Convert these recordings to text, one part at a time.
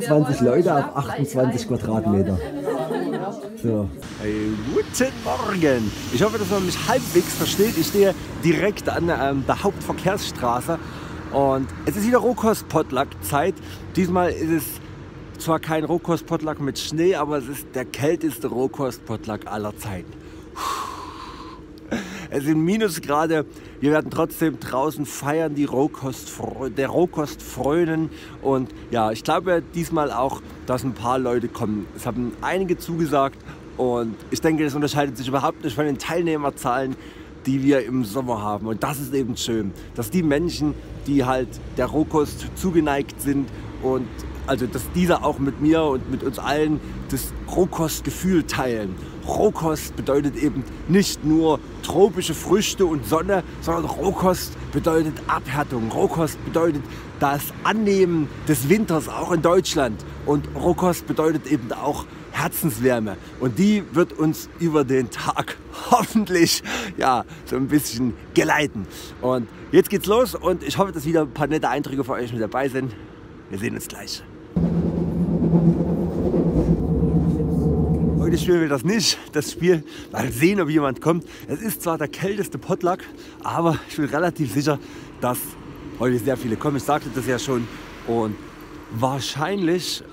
20 Leute auf 28 Quadratmeter. So. Hey, guten Morgen! Ich hoffe, dass man mich halbwegs versteht. Ich stehe direkt an der Hauptverkehrsstraße und es ist wieder Rohkost-Potluck-Zeit. Diesmal ist es zwar kein Rohkost-Potluck mit Schnee, aber es ist der kälteste Rohkost-Potluck aller Zeiten. Es sind Minusgrade. Wir werden trotzdem draußen feiern, der Rohkost frönen. Und ja, ich glaube diesmal auch, dass ein paar Leute kommen. Es haben einige zugesagt und ich denke, das unterscheidet sich überhaupt nicht von den Teilnehmerzahlen, die wir im Sommer haben. Und das ist eben schön, dass die Menschen, die halt der Rohkost zugeneigt sind und also dass diese auch mit mir und mit uns allen das Rohkostgefühl teilen. Rohkost bedeutet eben nicht nur tropische Früchte und Sonne, sondern Rohkost bedeutet Abhärtung. Rohkost bedeutet das Annehmen des Winters auch in Deutschland. Und Rohkost bedeutet eben auch Herzenswärme. Und die wird uns über den Tag hoffentlich ja, so ein bisschen geleiten. Und jetzt geht's los und ich hoffe, dass wieder ein paar nette Eindrücke für euch mit dabei sind. Wir sehen uns gleich. Heute spielen wir das nicht, das Spiel, mal sehen, ob jemand kommt. Es ist zwar der kälteste Potluck, aber ich bin relativ sicher, dass heute sehr viele kommen. Ich sagte das ja schon und wahrscheinlich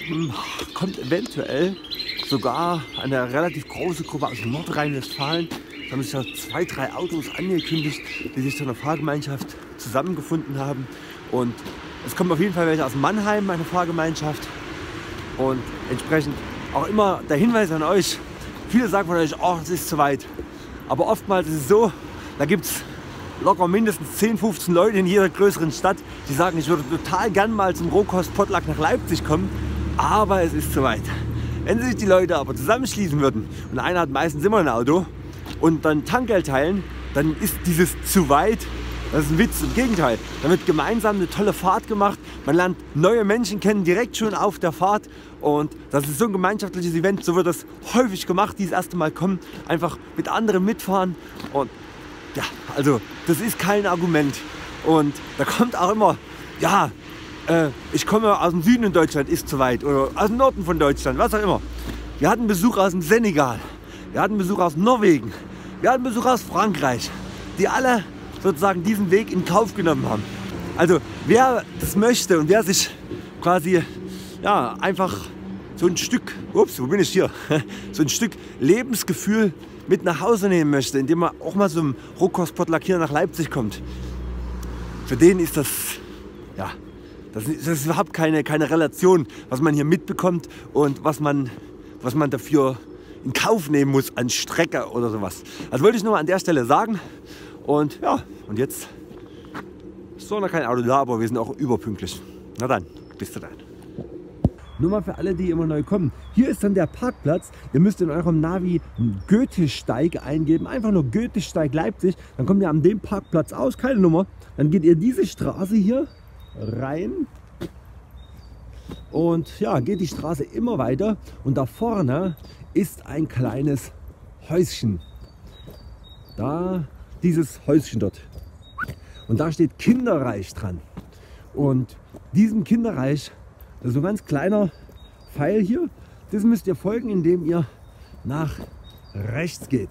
kommt eventuell sogar eine relativ große Gruppe aus Nordrhein-Westfalen. Da haben sich ja 2, 3 Autos angekündigt, die sich zu einer Fahrgemeinschaft zusammengefunden haben. Und es kommen auf jeden Fall welche aus Mannheim, eine Fahrgemeinschaft. Und entsprechend auch immer der Hinweis an euch, viele sagen von euch, oh, es ist zu weit. Aber oftmals ist es so, da gibt es locker mindestens 10, 15 Leute in jeder größeren Stadt, die sagen, ich würde total gern mal zum Rohkost-Potluck nach Leipzig kommen, aber es ist zu weit. Wenn sich die Leute aber zusammenschließen würden und einer hat meistens immer ein Auto und dann Tankgeld teilen, dann ist dieses zu weit. Das ist ein Witz, im Gegenteil. Da wird gemeinsam eine tolle Fahrt gemacht. Man lernt neue Menschen kennen direkt schon auf der Fahrt. Und das ist so ein gemeinschaftliches Event. So wird das häufig gemacht, die das erste Mal kommen. Einfach mit anderen mitfahren. Und ja, also das ist kein Argument. Und da kommt auch immer, ja, ich komme aus dem Süden in Deutschland, ist zu weit. Oder aus dem Norden von Deutschland, was auch immer. Wir hatten Besuch aus dem Senegal. Wir hatten Besuch aus Norwegen. Wir hatten Besuch aus Frankreich. Die alle sozusagen diesen Weg in Kauf genommen haben. Also wer das möchte und wer sich quasi ja, einfach so ein Stück, ups, wo bin ich hier, so ein Stück Lebensgefühl mit nach Hause nehmen möchte, indem man auch mal so einem Rohkost-Potluck hier nach Leipzig kommt, für den ist das, ja, das ist überhaupt keine Relation, was man hier mitbekommt und was man dafür in Kauf nehmen muss an Strecke oder sowas. Das wollte ich nur mal an der Stelle sagen. Und ja, und jetzt ist noch kein Auto da, aber wir sind auch überpünktlich. Na dann, bis dann. Nur mal für alle, die immer neu kommen. Hier ist dann der Parkplatz. Ihr müsst in eurem Navi Goethesteig eingeben. Einfach nur Goethesteig Leipzig. Dann kommt ihr an dem Parkplatz aus, keine Nummer. Dann geht ihr diese Straße hier rein. Und ja, geht die Straße immer weiter. Und da vorne ist ein kleines Häuschen. Da dieses Häuschen dort. Und da steht Kinderreich dran. Und diesem Kinderreich, das ist so ein ganz kleiner Pfeil hier, das müsst ihr folgen, indem ihr nach rechts geht.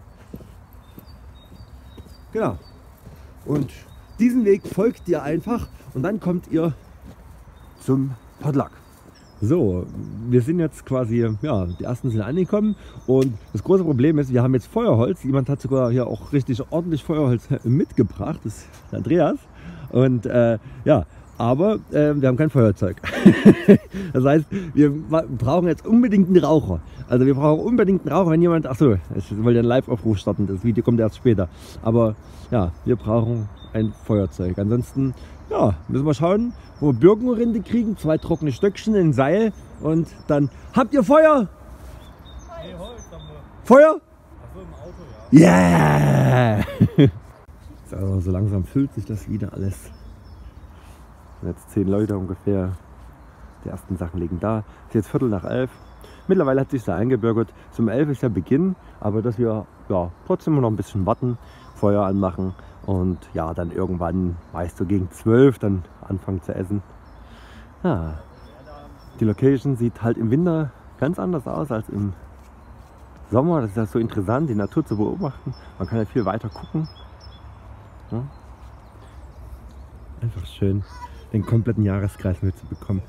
Genau. Und diesen Weg folgt ihr einfach und dann kommt ihr zum Potluck. So, wir sind jetzt quasi, ja, die ersten sind angekommen und das große Problem ist, wir haben jetzt Feuerholz. Jemand hat sogar hier auch richtig ordentlich Feuerholz mitgebracht, das ist Andreas. Und ja, aber wir haben kein Feuerzeug. Das heißt, wir brauchen jetzt unbedingt einen Raucher. Also wir brauchen unbedingt einen Raucher, wenn jemand, achso, ich wollte einen Live-Aufruf starten, das Video kommt erst später. Aber ja, wir brauchen ein Feuerzeug. Ansonsten, ja, müssen wir schauen, wo wir Birkenrinde kriegen, 2 trockene Stöckchen, ein Seil und dann, habt ihr Feuer? Nee, Holz haben wir. Feuer? Achso, im Auto, ja. Yeah! So, so langsam füllt sich das wieder alles. Jetzt 10 Leute ungefähr. Die ersten Sachen liegen da. Es ist jetzt 11:15. Mittlerweile hat sich da eingebürgert. Zum 11 ist der Beginn, aber dass wir ja, trotzdem noch ein bisschen warten, Feuer anmachen und ja, dann irgendwann, meist so gegen 12, dann anfangen zu essen. Ja. Die Location sieht halt im Winter ganz anders aus als im Sommer. Das ist ja so interessant, die Natur zu beobachten. Man kann ja viel weiter gucken. Ja. Einfach schön, den kompletten Jahreskreis mitzubekommen.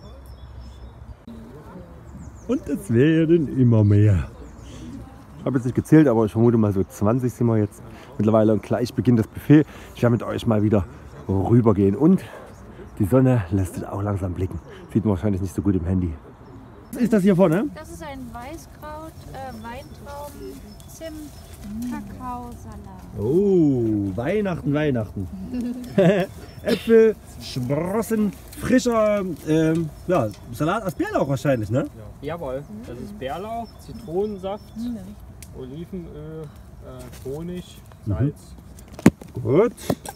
Und es werden immer mehr. Ich habe jetzt nicht gezählt, aber ich vermute mal so 20 sind wir jetzt mittlerweile. Und gleich beginnt das Buffet. Ich werde mit euch mal wieder rübergehen. Und die Sonne lässt sich auch langsam blicken. Sieht man wahrscheinlich nicht so gut im Handy. Was ist das hier vorne? Das ist ein Weißkraut, Weintrauben, Zimt, Kakaosalat. Oh, Weihnachten, Weihnachten. Äpfel, Sprossen, frischer ja, Salat aus Bärlauch wahrscheinlich, ne? Ja. Jawohl, das ist Bärlauch, Zitronensaft, Olivenöl, Honig, Salz. Gut.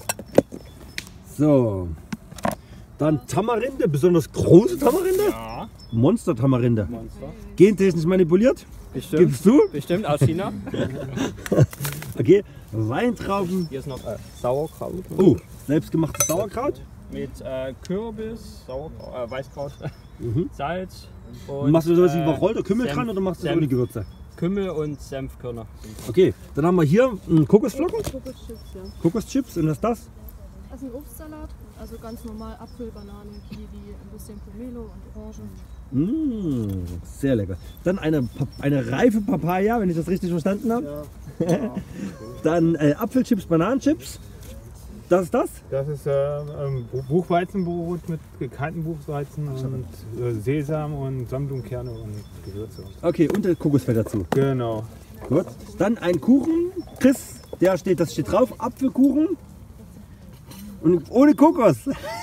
So. Dann Tamarinde, besonders große Tamarinde. Ja, Monster-Tamarinde. Monster. Gentechnisch manipuliert. Bestimmt. Gibst du? Bestimmt aus China. Okay. Weintrauben. Hier ist noch Sauerkraut. Oh, selbstgemachtes Sauerkraut. Mit Kürbis, Sauerkraut, Weißkraut, Salz. Und machst du sowas wie Wacholder, Kümmel Senf- dran oder machst du das Senf- ohne Gewürze? Kümmel und Senfkörner. Okay, dann haben wir hier einen Kokosflocken, Kokoschips, ja. Kokoschips und was ist das? Das ist ein Obstsalat, also ganz normal Apfel, Banane, Kiwi, ein bisschen Pomelo und Orange. Mmh, sehr lecker. Dann eine reife Papaya, wenn ich das richtig verstanden habe. Ja. Dann Apfelchips, Bananenchips. Das ist das? Das ist Buchweizenbrot mit gekeimten Buchweizen und Sesam und Sonnenblumenkerne und Gewürze. Okay, und der Kokosfett dazu. Genau. Gut. Dann ein Kuchen, Chris, das steht drauf, Apfelkuchen. Und ohne Kokos.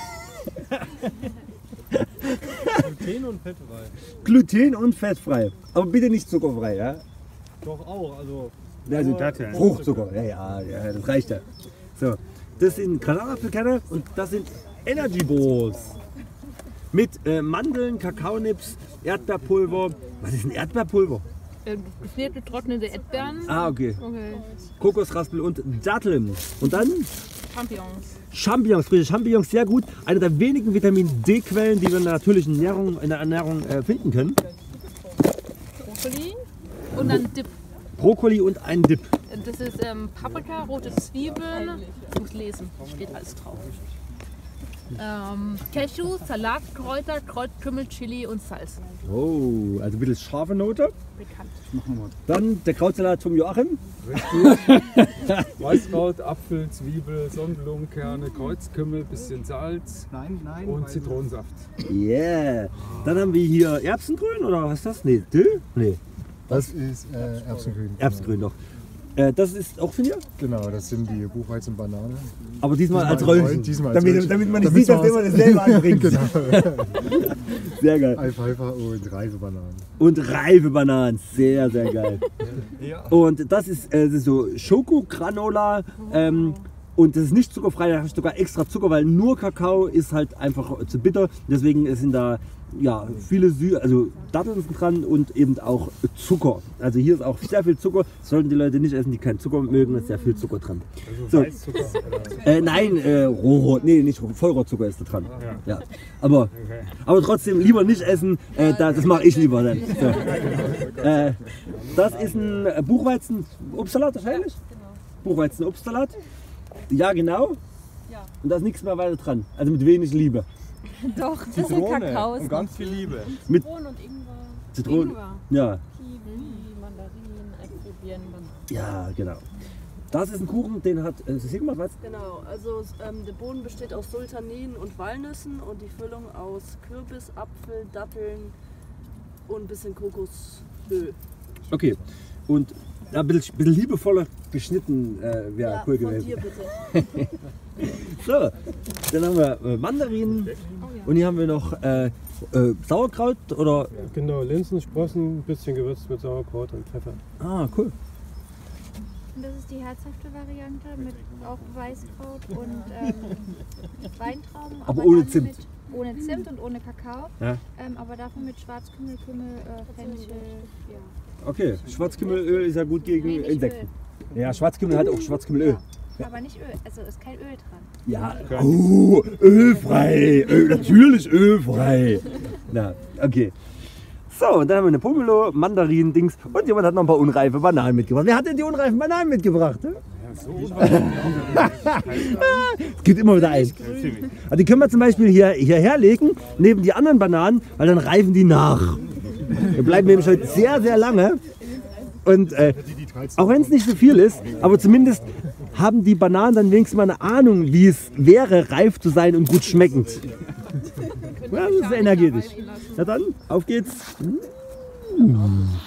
Gluten und fettfrei. Gluten- und fettfrei. Aber bitte nicht zuckerfrei, ja? Doch auch, also Also Datteln. Fruchtzucker, ja, das reicht ja. So, das sind Granatapfelkerne und das sind Energy Balls. Mit Mandeln, Kakaonips, Erdbeerpulver. Was ist ein Erdbeerpulver? Gefriert getrocknete Erdbeeren. Ah, okay. Okay. Kokosraspel und Datteln. Und dann Champignons. Champignons, frische Champignons, sehr gut. Eine der wenigen Vitamin D-Quellen, die wir in der natürlichen Ernährung finden können. Brokkoli. Und dann Dip. Brokkoli und ein Dip. Das ist Paprika, rote Zwiebeln. Ich muss lesen, steht alles drauf. Cashew, Salatkräuter, Kräutkümmel, Chili und Salz. Oh, also ein bisschen scharfe Note. Bekannt. Dann der Krautsalat vom Joachim. Weißkraut, Apfel, Zwiebel, Sonnenblumenkerne, Kreuzkümmel, bisschen Salz und Zitronensaft. Yeah. Dann haben wir hier Erbsengrün oder was ist das? Nee, Dill? Nee, Das ist Erbsengrün. Erbsengrün doch. Das ist auch von dir? Genau, das sind die Buchweizen-Banane. Aber diesmal als Diesmal Röllchen. diesmal als damit, Röllchen. damit man nicht Damit sieht, dass man jemand dasselbe anbringt. Genau. Sehr geil. Alfalfa und reife Bananen. Und reife Bananen. Sehr, sehr geil. Und das ist so Schokogranola. Und das ist nicht zuckerfrei, da habe ich sogar extra Zucker, weil nur Kakao ist halt einfach zu bitter. Deswegen sind da ja, viele also Datteln sind dran und eben auch Zucker. Also hier ist auch sehr viel Zucker. Das sollten die Leute nicht essen, die keinen Zucker mögen, da ist sehr viel Zucker dran. Also So. Weißzucker. Nein, Rohrzucker, nee, nicht Vollrohrzucker ist da dran. Ja. Aber trotzdem lieber nicht essen, das mache ich lieber dann. So. Das ist ein Buchweizen-Obstsalat wahrscheinlich? Buchweizen-Obstsalat. Ja, genau. Ja. Und da ist nichts mehr weiter dran. Also mit wenig Liebe. Doch, das sind Kakaos. Und ganz viel Liebe. Mit Zitronen und Ingwer. Zitronen. Ingwer. Ja, Kiwi, Mandarinen, Äpfel, Birnen. ja, genau. Das ist ein Kuchen, den hat Sigmar, was? Genau, also der Boden besteht aus Sultanin und Walnüssen und die Füllung aus Kürbis, Apfel, Datteln und ein bisschen Kokosöl. Okay. Und ein bisschen liebevoller geschnitten wäre Ja, cool von gewesen. dir bitte. So, dann haben wir Mandarinen und hier haben wir noch Sauerkraut oder. Genau, Linsen, Sprossen, ein bisschen gewürzt mit Sauerkraut und Pfeffer. Ah, cool. Und das ist die herzhafte Variante mit auch Weißkraut und Weintrauben. Aber ohne dafür Zimt. Ohne Zimt und ohne Kakao. Ja. Aber dafür mit Schwarzkümmel, Fenchel. Ja. Okay, Schwarzkümmelöl ist ja gut gegen Nee, nicht Insekten. Ja, Schwarzkümmel hat auch Schwarzkümmelöl. Aber nicht Öl, also ist kein Öl dran. Ja, oh, ölfrei, natürlich ölfrei. Na, okay. So, und dann haben wir eine Pomelo, Mandarinen, Dings und jemand hat noch ein paar unreife Bananen mitgebracht. Wer hat denn die unreifen Bananen mitgebracht? Ne? Es gibt immer wieder einen. Also die können wir zum Beispiel hierher legen, neben die anderen Bananen, weil dann reifen die nach. Wir bleiben nämlich heute sehr, sehr lange. Und auch wenn es nicht so viel ist, aber zumindest haben die Bananen dann wenigstens mal eine Ahnung, wie es wäre, reif zu sein und gut schmeckend. Ja, das ist energetisch. Na dann, auf geht's. Ja,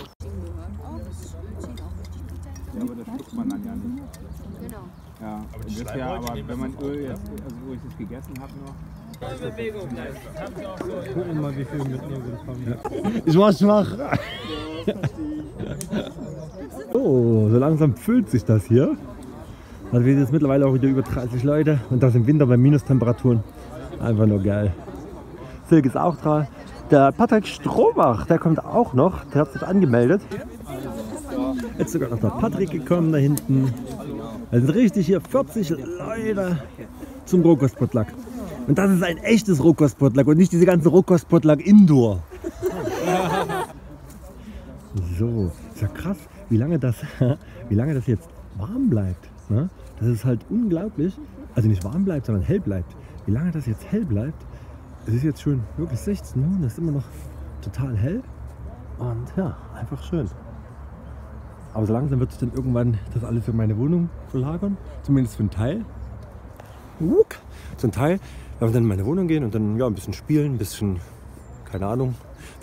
aber das schluckt man dann ja nicht. Genau. Ja, ungefähr, aber wenn man Öl jetzt, also wo ich es gegessen habe noch. Gucken mal, wie viel mitnehmen kommen. Ich war schwach. Oh, so langsam füllt sich das hier. Also wir sind jetzt mittlerweile auch wieder über 30 Leute und das im Winter bei Minustemperaturen. Einfach nur geil. Silke ist auch dran. Der Patrick Strohbach, der kommt auch noch. Der hat sich angemeldet. Jetzt ist sogar noch der Patrick gekommen da hinten. Es sind richtig hier 40 Leute zum Rohkostpotluck. Und das ist ein echtes Rohkostpotluck und nicht diese ganze Rohkostpotluck Indoor. So, ist ja krass, wie lange das jetzt warm bleibt. Ne? Das ist halt unglaublich. Also nicht warm bleibt, sondern hell bleibt. Wie lange das jetzt hell bleibt. Es ist jetzt schon wirklich 16 Uhr und es ist immer noch total hell. Und ja, einfach schön. Aber so langsam wird sich dann irgendwann das alles für meine Wohnung verlagern. Zumindest für einen Teil. So ein Teil. Wenn wir dann in meine Wohnung gehen und dann ja, ein bisschen spielen, ein bisschen, keine Ahnung.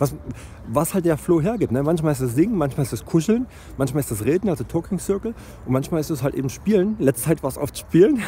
Was halt der Flow hergibt. Ne? Manchmal ist das Singen, manchmal ist das Kuscheln, manchmal ist das Reden, also Talking Circle. Und manchmal ist es halt eben Spielen. Letzte Zeit war es oft Spielen.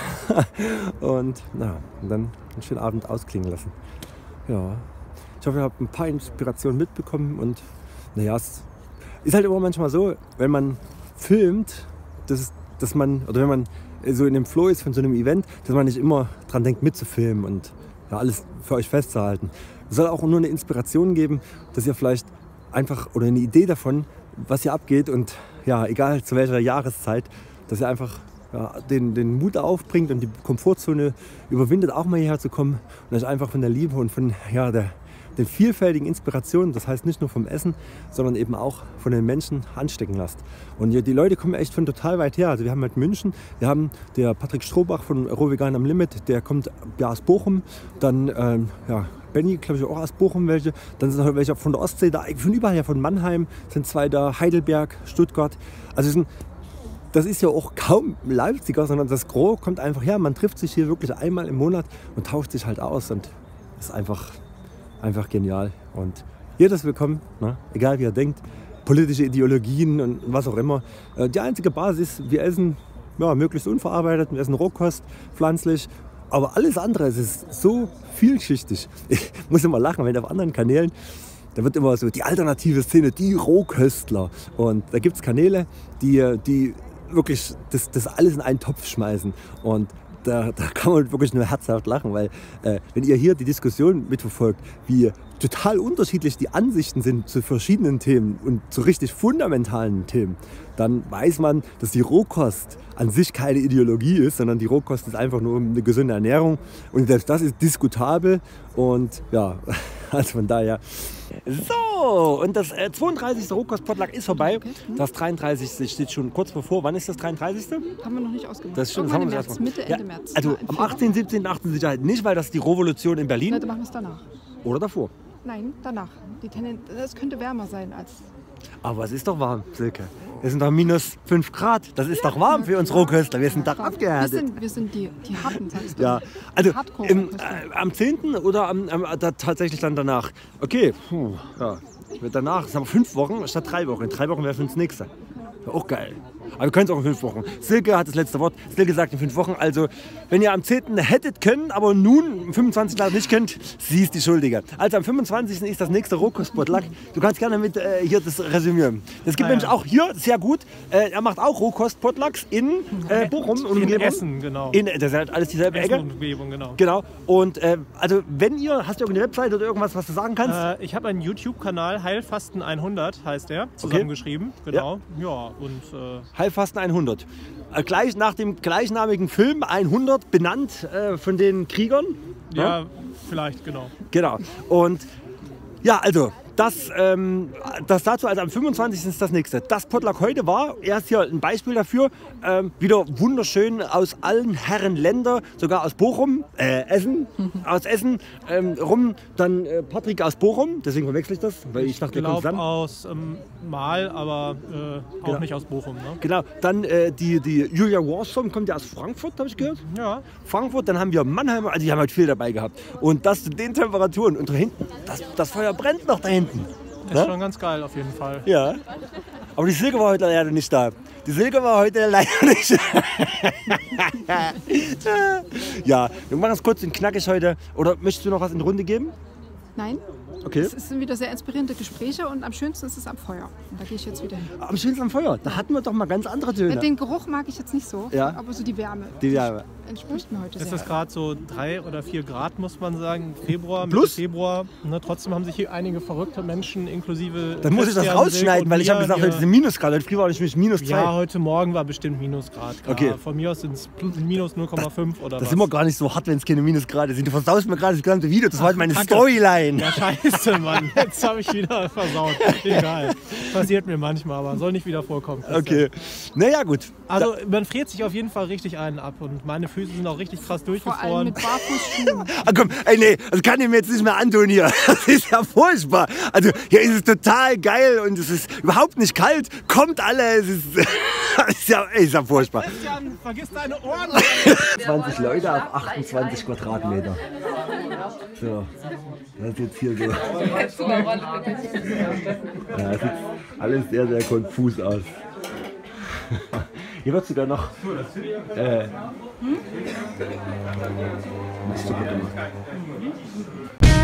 Und na, und dann einen schönen Abend ausklingen lassen. Ja, ich hoffe, ihr habt ein paar Inspirationen mitbekommen. Und naja, es ist halt immer manchmal so, wenn man filmt, dass man, oder wenn man so in dem Flow ist von so einem Event, dass man nicht immer dran denkt mitzufilmen und ja, alles für euch festzuhalten. Es soll auch nur eine Inspiration geben, dass ihr vielleicht einfach, oder eine Idee davon, was hier abgeht und ja, egal zu welcher Jahreszeit, dass ihr einfach ja, den Mut aufbringt und die Komfortzone überwindet, auch mal hierher zu kommen und euch einfach von der Liebe und von ja, den vielfältigen Inspirationen, das heißt nicht nur vom Essen, sondern eben auch von den Menschen anstecken lasst. Und die Leute kommen echt von total weit her. Also wir haben halt München, wir haben der Patrick Strohbach von Roh Vegan am Limit, der kommt ja aus Bochum, dann ja, Benny, glaube ich, auch aus Bochum welche, dann sind noch welche von der Ostsee, da von überall her, von Mannheim sind zwei da, Heidelberg, Stuttgart. Also das ist ja auch kaum Leipziger, sondern das Gros kommt einfach her. Man trifft sich hier wirklich einmal im Monat und tauscht sich halt aus und das ist einfach genial. Und jeder ist willkommen, ne? Egal wie er denkt, politische Ideologien und was auch immer. Die einzige Basis, wir essen ja, möglichst unverarbeitet, wir essen Rohkost, pflanzlich, aber alles andere, es ist so vielschichtig. Ich muss immer lachen, wenn auf anderen Kanälen, da wird immer so die alternative Szene, die Rohköstler. Und da gibt es Kanäle, die wirklich das alles in einen Topf schmeißen. Und da kann man wirklich nur herzhaft lachen, weil wenn ihr hier die Diskussion mitverfolgt, wie total unterschiedlich die Ansichten sind zu verschiedenen Themen und zu richtig fundamentalen Themen, dann weiß man, dass die Rohkost an sich keine Ideologie ist, sondern die Rohkost ist einfach nur eine gesunde Ernährung und selbst das ist diskutabel und ja, also von daher. So, und das 32. Rohkost-Potluck ist vorbei. Das 33. steht schon kurz bevor. Wann ist das 33.? Haben wir noch nicht ausgemacht. Das stimmt, das haben wir März, Mitte, Ende März. Also am 18., 17., 18. Sicherheit nicht, weil das ist die Revolution in Berlin. Nein, dann machen wir es danach. Oder davor. Nein, danach. Es könnte wärmer sein als... Aber es ist doch warm, Silke. Es sind doch minus 5 Grad. Das ist doch warm für uns Rohköstler. Wir sind doch abgehärtet. Wir sind die Harten, sagst du. Ja, also am 10. oder tatsächlich dann danach. Okay, ja. Danach, das haben wir 5 Wochen statt 3 Wochen. In 3 Wochen wäre für uns das nächste. Auch geil. Aber wir können es auch in 5 Wochen. Silke hat das letzte Wort. Silke sagt in 5 Wochen. Also, wenn ihr am 10. hättet können, aber nun am 25. nicht könnt, sie ist die Schuldige. Also am 25. ist das nächste Rohkost-Potluck. Du kannst gerne mit hier das resümieren. Das gibt nämlich auch hier sehr gut. Er macht auch Rohkost-Potlucks in Bochum und Umgebung. In Essen, genau. Das ist halt alles dieselbe Ecke. Essen und Umgebung, genau. Genau. Und also wenn ihr, hast du irgendeine Website oder irgendwas, was du sagen kannst? Ich habe einen YouTube-Kanal, Heilfasten 100 heißt der, zusammengeschrieben. Genau. Ja, und Heilfasten 100. Gleich nach dem gleichnamigen Film 100 benannt von den Kriegern. Ja, vielleicht, genau. Genau. Und Ja, also, das dazu, also am 25. ist das nächste. Das Potluck heute war, erst hier ein Beispiel dafür, wieder wunderschön aus allen Herren Länder, sogar aus Bochum, aus Essen rum, dann Patrick aus Bochum, deswegen verwechsel ich das, weil ich dachte, Ich wir kommen glaube zusammen. aus Mal, aber auch Genau. nicht aus Bochum. Ne? Genau, dann die Julia Warstrom kommt ja aus Frankfurt, habe ich gehört. Ja. Frankfurt, dann haben wir Mannheim, also die haben halt viel dabei gehabt. Und das zu den Temperaturen und da hinten, das Feuer brennt noch da hinten. Ist Ne? schon ganz geil auf jeden Fall. Ja. Aber die Silke war heute leider nicht da. Die Silke war heute leider nicht da. Ja, wir machen es kurz und knackig heute. Oder möchtest du noch was in die Runde geben? Nein, Okay. es sind wieder sehr inspirierende Gespräche und am schönsten ist es am Feuer. Und da gehe ich jetzt wieder hin. Am schönsten am Feuer. Da hatten wir doch mal ganz andere Töne. Den Geruch mag ich jetzt nicht so, Ja. aber so die Wärme. Die Wärme. Entspricht mir heute Es sehr. ist gerade so 3 oder 4 Grad, muss man sagen. Februar, Mitte Plus? Februar. Ne, trotzdem haben sich hier einige verrückte Menschen inklusive. Dann muss ich das Christian, rausschneiden, Silke weil ich und habe gesagt, mir heute sind Minusgrad. Heute früh war nämlich minus 2. Ja, heute Morgen war bestimmt Minusgrad. Klar. Okay. Von mir aus sind es minus 0,5 oder Das was. ist immer gar nicht so hart, wenn es keine Minusgrade sind. Du versaust mir gerade das gesamte Video. Das war halt meine Kacke. Storyline. Ja, scheiße, Mann. Jetzt habe ich wieder versaut. Egal. Passiert mir manchmal, aber soll nicht wieder vorkommen. Christian. Okay. Naja, gut. Also man friert sich auf jeden Fall richtig einen ab und meine Füße sind auch richtig krass Vor allem durchgefroren. mit Barfußschuhen. Ah, komm, ey, nee, das kann ich mir jetzt nicht mehr antun hier. Das ist ja furchtbar. Also hier ist es total geil und es ist überhaupt nicht kalt. Kommt alle, es ist, ist ja furchtbar. Christian, vergiss deine Ohren! 20 Leute auf 28 Quadratmeter. So, das ist jetzt hier so. Ja, das sieht alles sehr, sehr konfus aus. Hier wird sogar noch. Was du bitte machen?